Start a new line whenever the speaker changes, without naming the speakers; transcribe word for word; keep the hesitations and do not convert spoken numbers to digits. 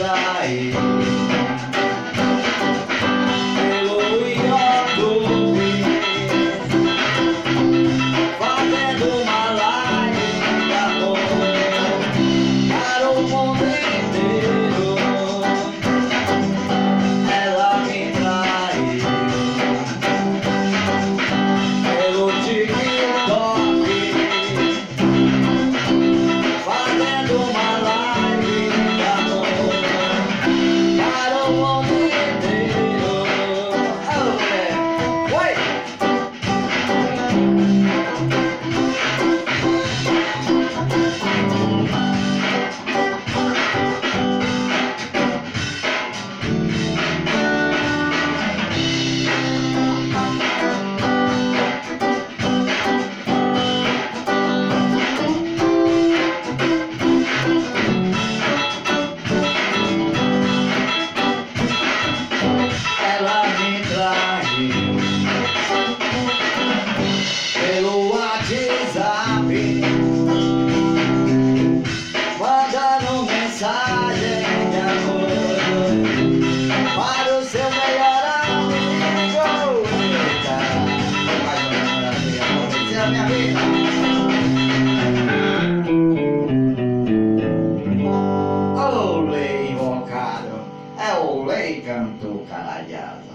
trair pelo YouTube, fazendo uma live de amor para o mundo inteiro. Ela me traiu pelo TikTok, fazendo uma live de amor para o mundo inteiro. Oh, yeah. Oi! Ela me traiu pelo WhatsApp, mandando mensagem de amor para o seu melhor amigo. Eita, vai, meu melhor amigo, amor, você é a minha vida. Olê invocado, é olê canto caralhado.